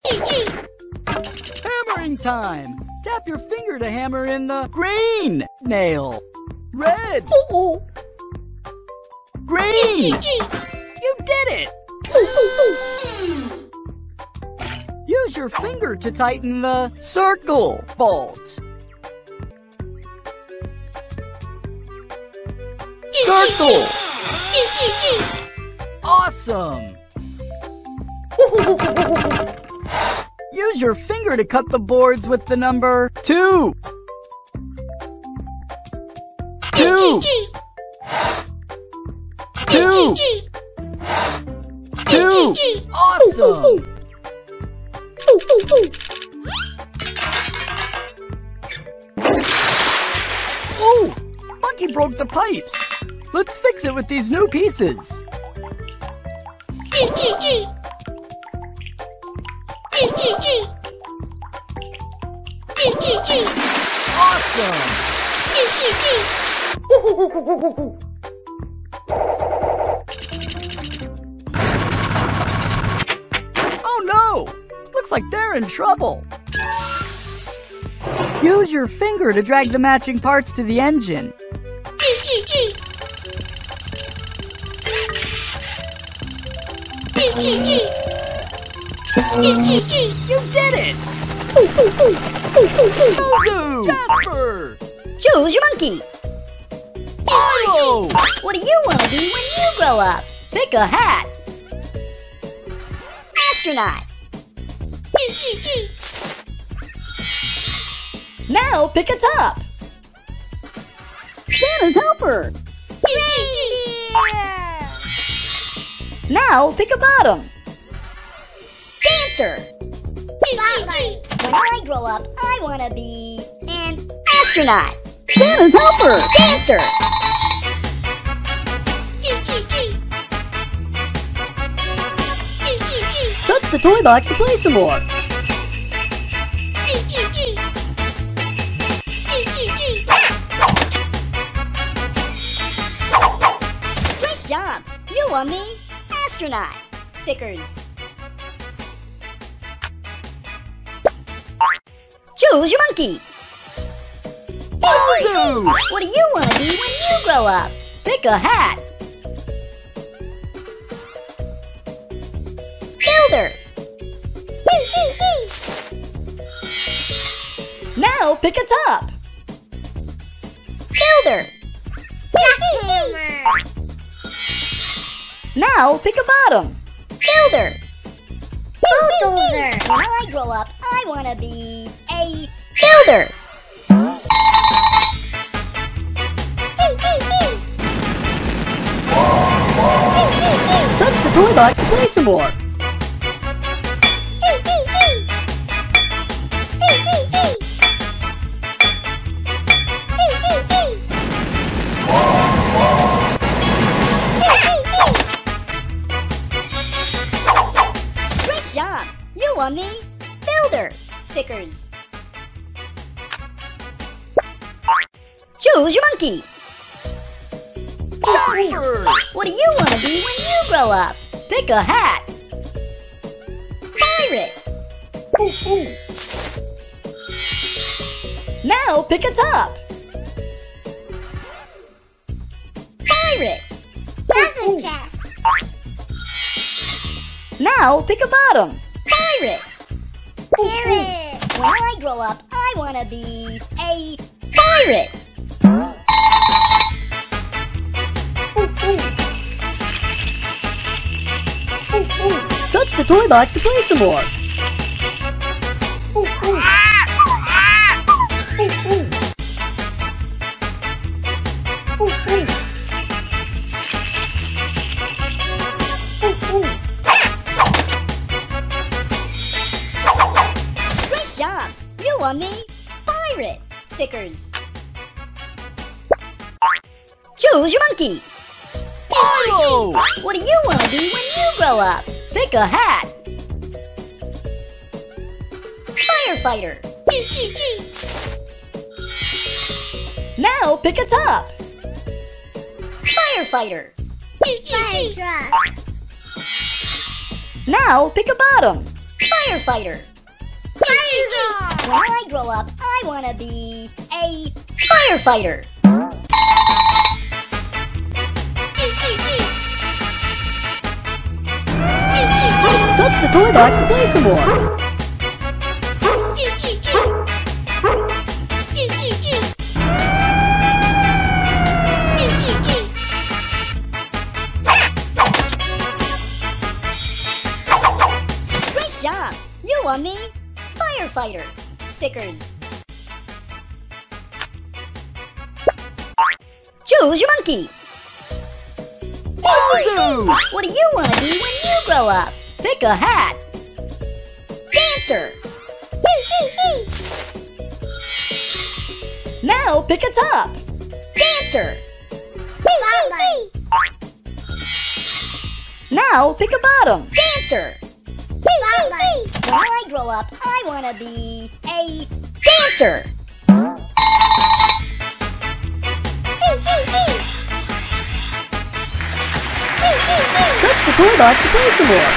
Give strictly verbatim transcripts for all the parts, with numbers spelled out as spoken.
Hammering time! Tap your finger to hammer in the green nail. Red. Green! You did it! Use your finger to tighten the circle bolt. Circle! Awesome! Use your finger to cut the boards with the number two. Two. Two. Two. Awesome! Oh! Monkey broke the pipes. Let's fix it with these new pieces. Awesome! Oh no! Looks like they're in trouble. Use your finger to drag the matching parts to the engine. You did it! Bozo! Jasper! Choose your monkey! Mario! What do you want to be when you grow up? Pick a hat! Astronaut! Now pick a top! Santa's helper! Now pick a bottom! Dancer! When I grow up, I want to be an astronaut! Santa's helper! Dancer! Touch the toy box to play some more! Great job! You won the astronaut stickers! Choose your monkey! Bozo! What do you want to be when you grow up? Pick a hat! Builder! Now pick a top! Builder! Now pick a bottom! Builder! Bulldozer! When I grow up, I want to be a builder! Touch the toy box to play some more! Great job! You won the builder stickers! Choose your monkey! Jasper! What do you want to be when you grow up? Pick a hat! Pirate! Ooh, ooh. Now pick a top! Pirate! Puzzle chest. Now pick a bottom! Pirate! Parrot. When I grow up, I want to be a pirate! Touch the toy box to play some more! Great job! You won the pirate stickers! Choose your monkey! Mario! What do you want to be when you grow up? Pick a hat! Firefighter! Now pick a top! Firefighter! Fire truck. Now pick a bottom! Firefighter. Firefighter. When I grow up, I want to be a firefighter. Touch the toy box to play some more. Great job! You won the Firefighter stickers. Choose your monkey. Zuzu! What do you want to be when you grow up? Pick a hat. Dancer. Now pick a top. Dancer. Spotlight. Now pick a bottom. Dancer. Spotlight. When I grow up, I want to be a dancer. Touch the toy box to play some more.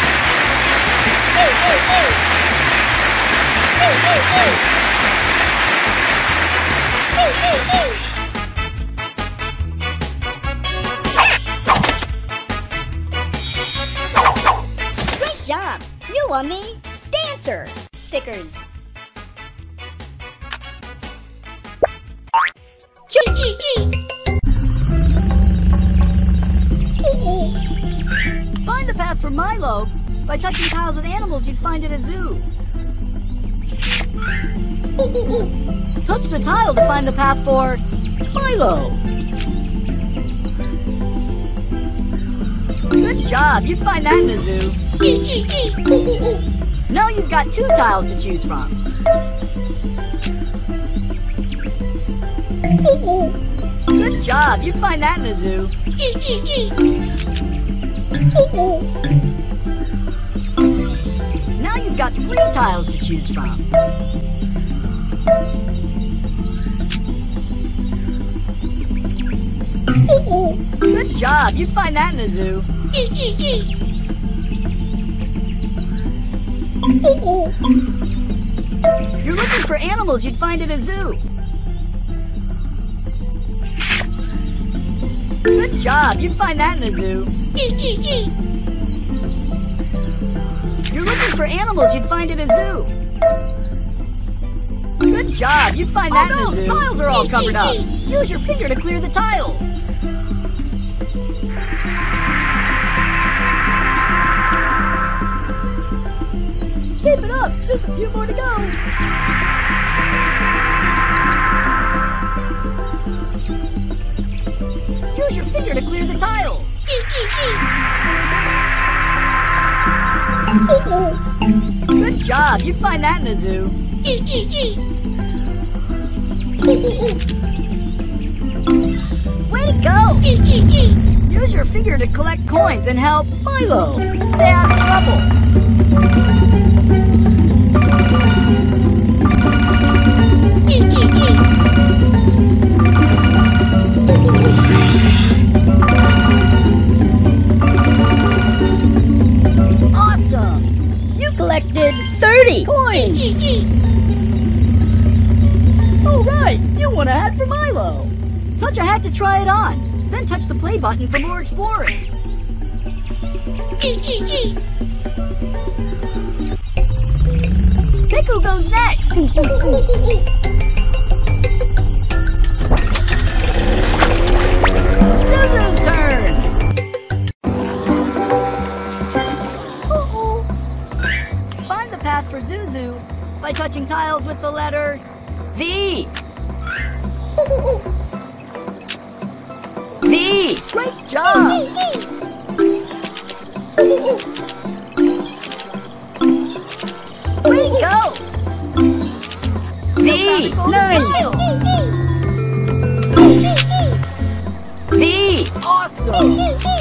Great job! You won the dancer stickers. Find the path for Milo by touching tiles with animals you'd find at a zoo. Touch the tile to find the path for Milo. Good job, you'd find that in a zoo. Now you've got two tiles to choose from. Good job, you'd find that in a zoo. Now you've got three tiles to choose from. Good job, you'd find that in a zoo. You're looking for animals you'd find at a zoo. Good job, you'd find that in a zoo. You're looking for animals you'd find at a zoo. Good job, you'd find that Oh no, in a zoo. the tiles are all covered up. Use your finger to clear the tiles. Keep it up, just a few more to go. Use your finger to clear the tiles. Good job, you'd find that in a zoo. Way to go! Use your finger to collect coins and help Milo stay out of trouble. Awesome! You collected thirty coins! All right, you won a hat for Milo. Touch a hat to try it on. Then touch the play button for more exploring. Pick who goes next. Zuzu's turn. Find the path for Zuzu by touching tiles with the letter V. V. Great job. Way to go. V. Nice. V. Awesome.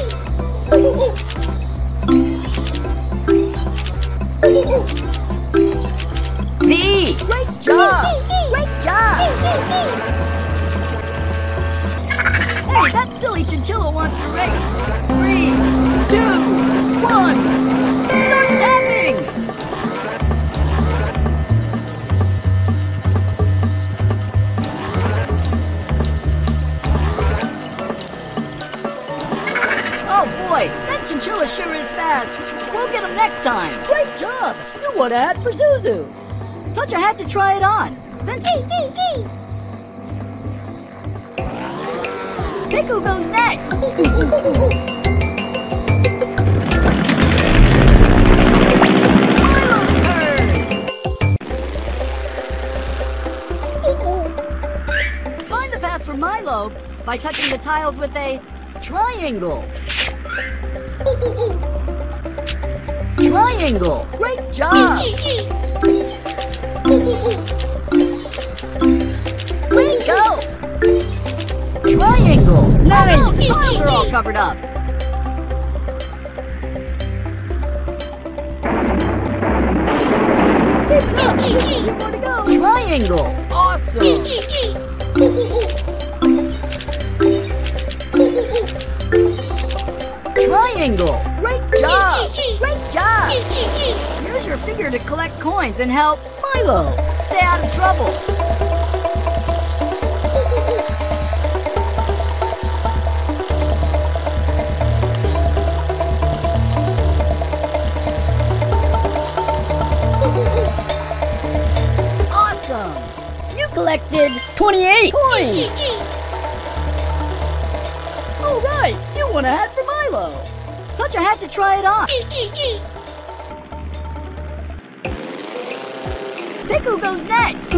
V. Great job. Great job. Hey, that silly chinchilla wants to race. Three, two, one. Start tapping. fast. We'll get him next time. Great job. You won a hat for Zuzu. Touch a hat to try it on. Then pick who goes next. Milo's turn. Find the path for Milo by touching the tiles with a triangle. Triangle. Great job. Way to go. Triangle. Nice. The tiles are all covered up. Keep it up. You want to go. Triangle. Awesome. Triangle. Great job. Great job. Use your finger to collect coins and help Milo stay out of trouble. Awesome. You collected twenty-eight coins. All right. You won a hat for Milo. Touch a hat to try it on. Pick who goes next.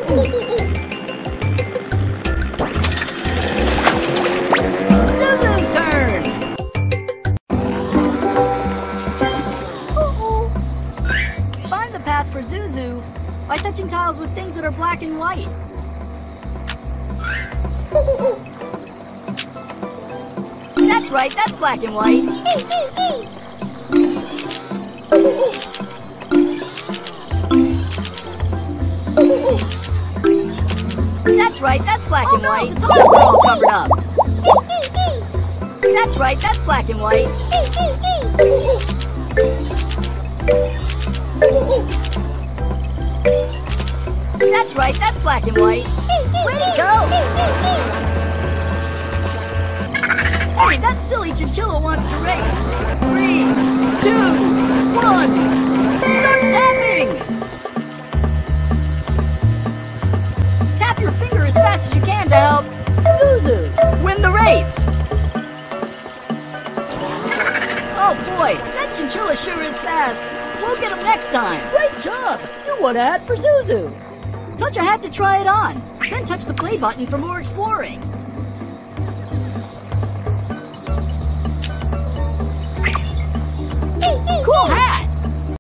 Zuzu's turn. Uh-oh. Find the path for Zuzu by touching tiles with things that are black and white. That's right, that's black and white. That's right, that's black and white. The tiles are all covered up. That's right, that's black and white. That's right, that's black and white. Way to go! Hey, that silly chinchilla wants to race. Three, two, one. Start tapping! Tap your finger as fast as you can to help Zuzu win the race. Oh boy, that chinchilla sure is fast. We'll get him next time. Great job! You won a hat for Zuzu. Touch a hat to try it on. Then touch the play button for more exploring.